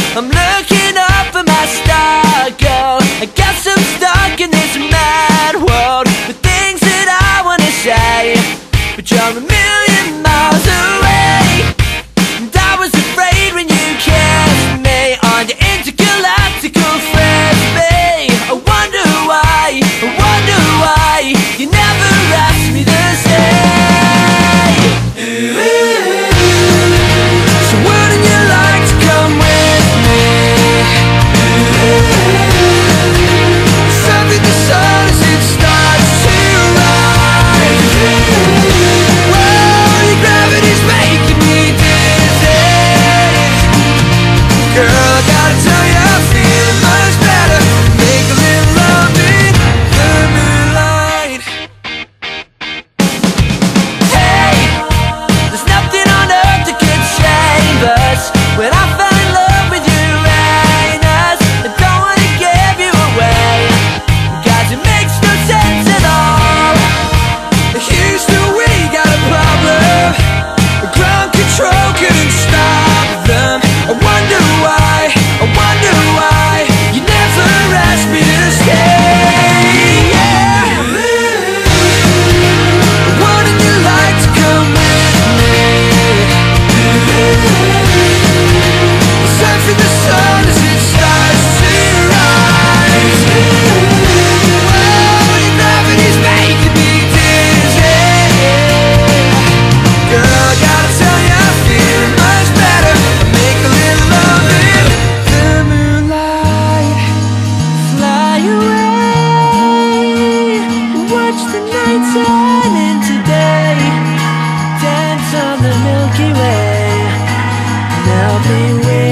I'm looking up for my star, girl. I guess I'm stuck in this mad world with things that I wanna say, but you're a million miles away. And I was afraid when you kissed me on the intergalactical frisbee. I wonder why you never asked me to stay. So wouldn't you like to come with me? Something the sun as it starts to rise. Whoa, your gravity's making me dizzy. Girl, I gotta tell you, I'm feeling much better. Make a little love in the moonlight. Hey, there's nothing on earth that could save us. When I fell in love with Uranus, I don't wanna give you away, guys, it makes no sense at all. Houston, we got a problem. Ground control couldn't stop them. I wonder why you never asked me to stay. Yeah. Wouldn't you like to come with me? Surfing the sun as it starts to rise. Whoa, your gravity's making me dizzy. Girl, I gotta tell you, I'm feeling much better. I make a little love in the moonlight. Fly away and watch the night turn into day. Dance on the Milky Way. And I'll be waiting.